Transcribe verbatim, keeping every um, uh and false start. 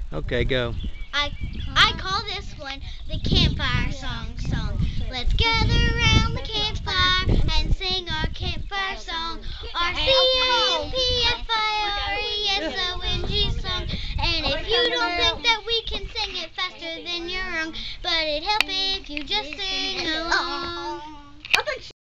Okay, go. I I call this one the campfire song song. Let's gather around the campfire and sing our campfire song. Our C A M P F I R E S O N G song. And if you don't think that we can sing it faster, then you're wrong. But it'd help if you just sing along.